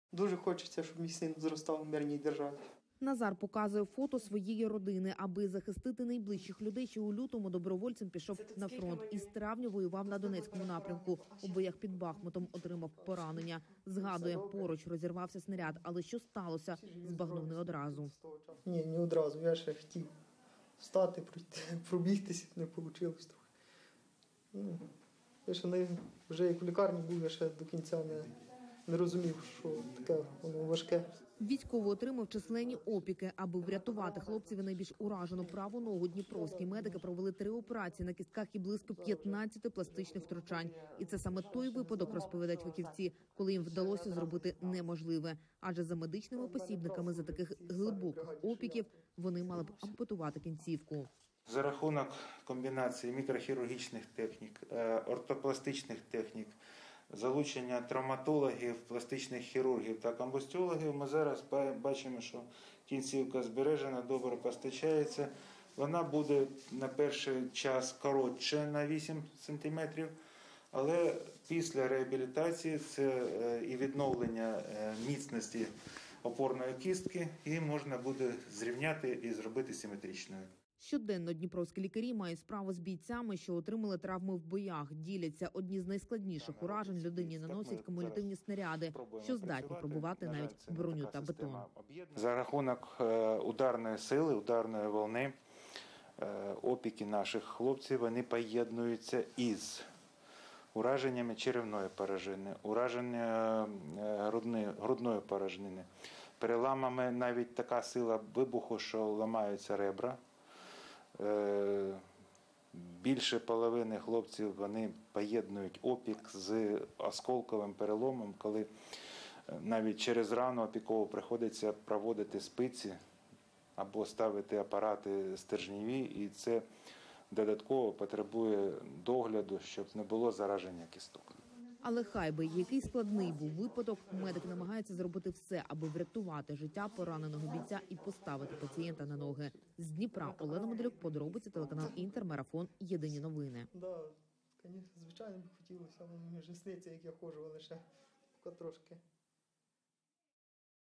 Дуже хочеться, щоб мій син зростав в мирній державі. Назар показує фото своєї родини. Аби захистити найближчих людей, ще у лютому добровольцем пішов на фронт. Із травня воював на Донецькому напрямку. У боях під Бахмутом отримав поранення. Згадує, поруч розірвався снаряд. Але що сталося, збагнув не одразу. Ні, не одразу. Я ще хотів встати, пробігтися, не вийшло трохи. Я ще вже як в лікарні був, я ще до кінця не розумів, що таке воно важке. Військовий отримав численні опіки. Аби врятувати хлопців і найбільш уражену праву ногу, дніпровські медики провели 3 операції на кістках і близько 15 пластичних втручань. І це саме той випадок, розповідають фахівці, коли їм вдалося зробити неможливе. Адже за медичними посібниками за таких глибоких опіків вони мали б ампутувати кінцівку. За рахунок комбінації мікрохірургічних технік, ортопластичних технік, залучення травматологів, пластичних хірургів та комбустіологів, ми зараз бачимо, що кінцівка збережена, добре постачається. Вона буде на перший час коротше на 8 см, але після реабілітації це і відновлення міцності опорної кістки, її можна буде зрівняти і зробити симетричною. Щоденно дніпровські лікарі мають справу з бійцями, що отримали травми в боях. Діляться, одні з найскладніших уражень людині наносять кумулятивні снаряди, що здатні пробувати навіть броню та бетон. За рахунок ударної сили, ударної волни, опіки наших хлопців, вони поєднуються із ураженнями черевної порожнини, ураження грудної порожнини, переламами, навіть така сила вибуху, що ламаються ребра. Більше половини хлопців вони поєднують опік з осколковим переломом, коли навіть через рану опікову приходиться проводити спиці або ставити апарати стержневі, і це додатково потребує догляду, щоб не було зараження кісток. Але хай би який складний був випадок, медик намагається зробити все, аби врятувати життя пораненого бійця і поставити пацієнта на ноги. З Дніпра Олена Моделюк, подробиці, телеканал Інтер, марафон, єдині новини. Так, звичайно, б хотілося, але мені вже сниться, як я ходжу, але ще поки трошки.